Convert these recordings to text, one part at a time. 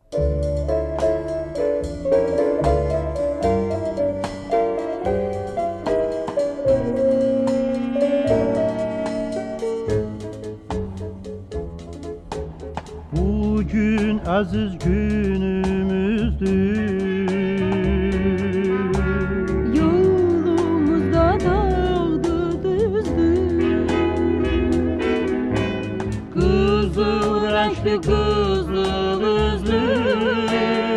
Bugün aziz günümüzdür. Yolumuzda dağdı düzdür. Kızıl renkli kızıl üzlü,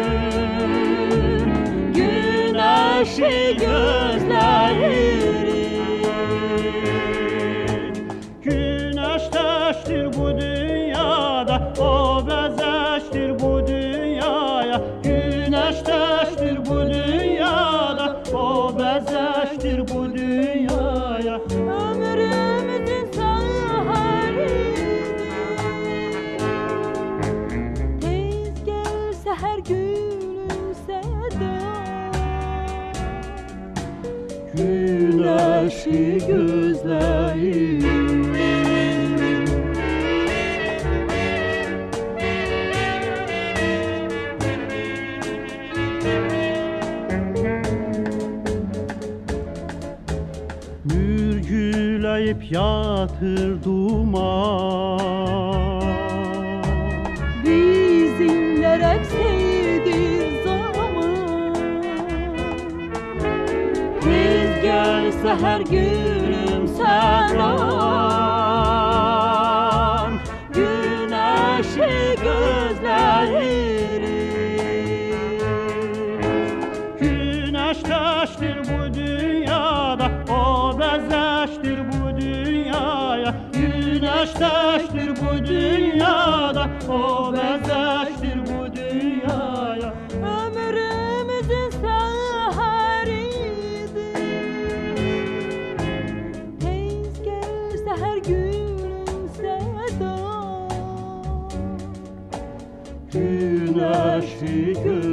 güneşi gözleri. Güneş taştır bu dünyada, o bezeştir bu dünyaya. Güneş taştır bu dünyada, o bezeştir bu dünyaya. Ömrümüzün sahari, tez gelse her gülümse de Güneşi gözleyim. Mürgüleyip yatır duman, bizimler sevdiği zaman. tez gelse her gülümseren, güneşi gözlerim. Güneş taştır bu dünyada, o bezeştir bu dünyaya. Güneş taştır bu dünyada, o bezeştir bu dünyaya. Ömrümüzün saharidir, tez gelse her gülümse de Güneşi